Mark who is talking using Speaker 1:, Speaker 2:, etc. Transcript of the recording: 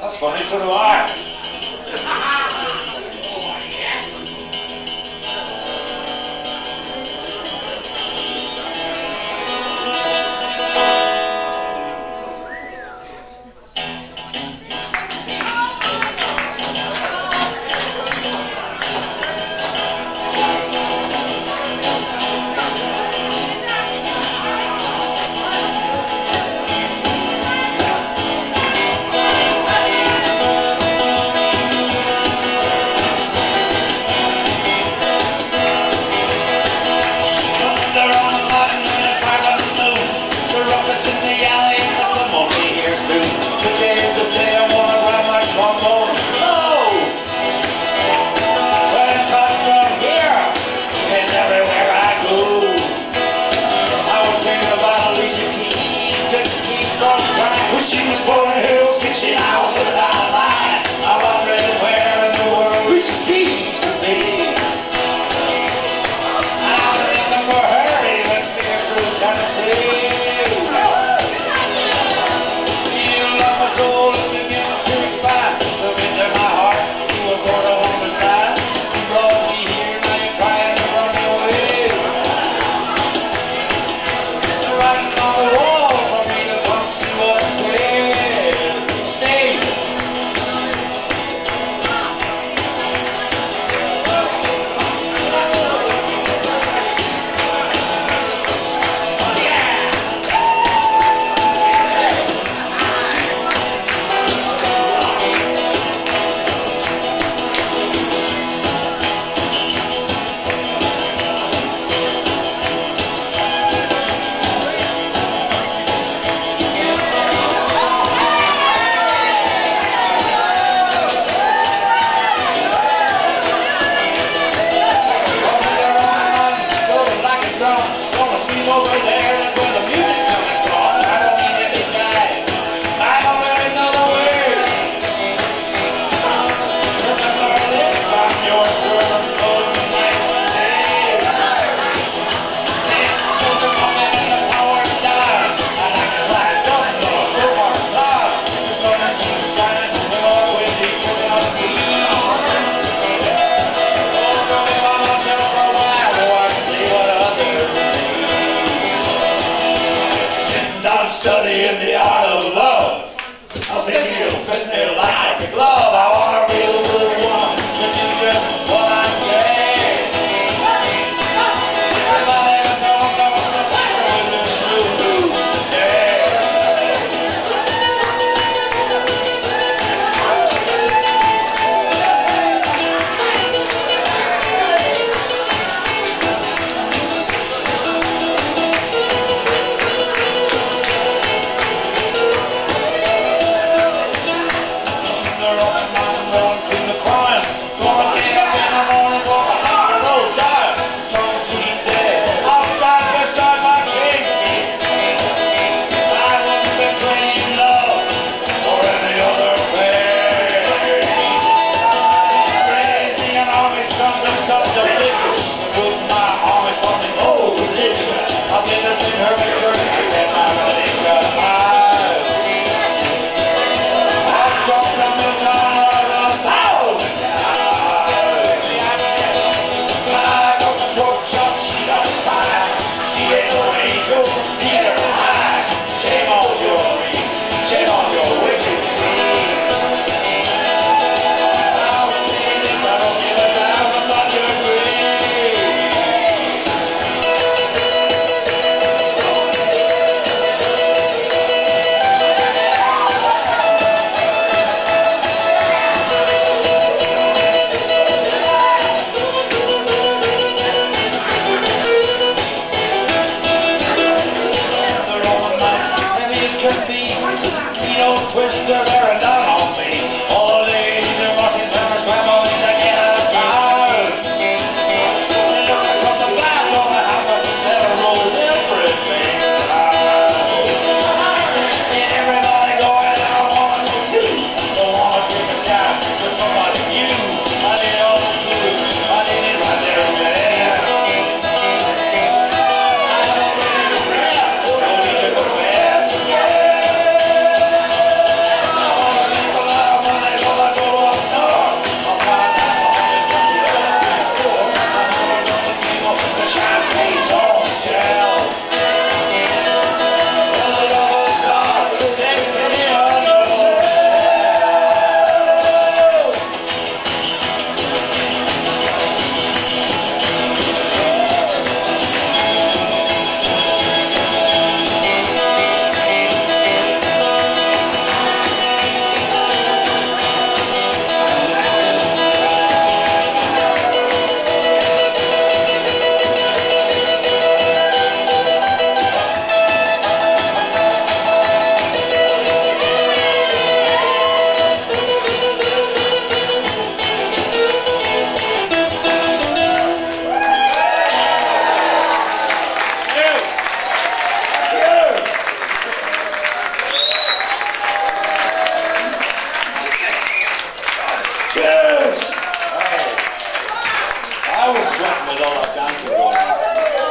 Speaker 1: That's funny, so do I. She was pulling hills, kitchen hours without a line. I'm wondering where in the world we supposed to be. I'm looking for her, even beer through Tennessee. You love my soul, looking in the church by. Look into my heart, you were sort of on the side. You brought me here, now you're trying to run me away. You're writing on the wall for me to come see what it says. Over there is where the music's coming from. I don't need any guy. I don't really know the words. Remember this, I'm your servant, golden night day. This is the moment and the power to die. I like to fly something on a full-bar star. The sun keeps shining, the Lord will be putting on me. Oh, girl, if I'm on tell for a while, so I can see what others see. I'm studying the art of love. I think you'll fit me like a glove. I want a real good woman to do just what I say. Everybody can talk about the fire with this blue, yeah. Twister, they're a done on me. All the ladies in Washington are scrambling to get out of town. They look like something bad gonna happen. They'll roll everything out. And everybody going out on the too. Don't wanna take a chance with somebody new. I need all the clues. I need it right there, man. I don't need to rap. Don't need to go ask again. Cheers! Hey, I was sweating with all that dancing going on.